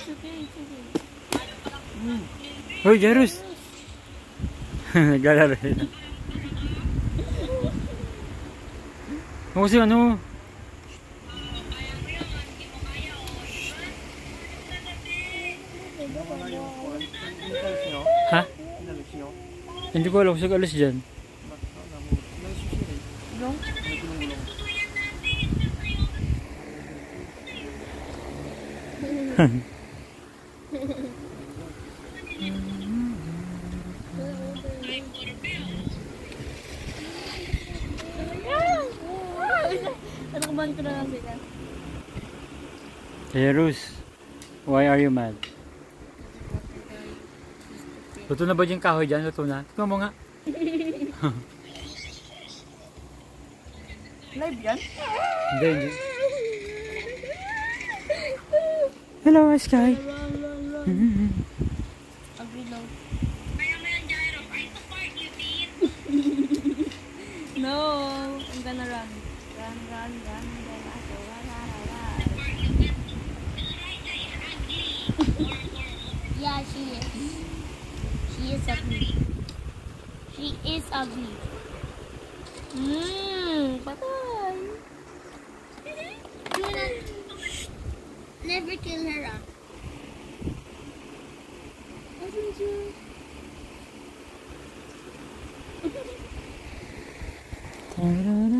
okay, it's okay. Hoy, Jerus! Naglalaro yun. Ako kasi ano? Ha? Hindi ko alam kung alis dyan. Jerus, why are you mad? Luto na ba yung kahoy dyan? Luto na? Tignan mo nga. Live yan? Hindi. Hello, Sky. No, I'm gonna run. Run. Yeah, she is. She is ugly. She is ugly. Patay. You wanna never kill her, ah? Wasn't you? Ta-da-da.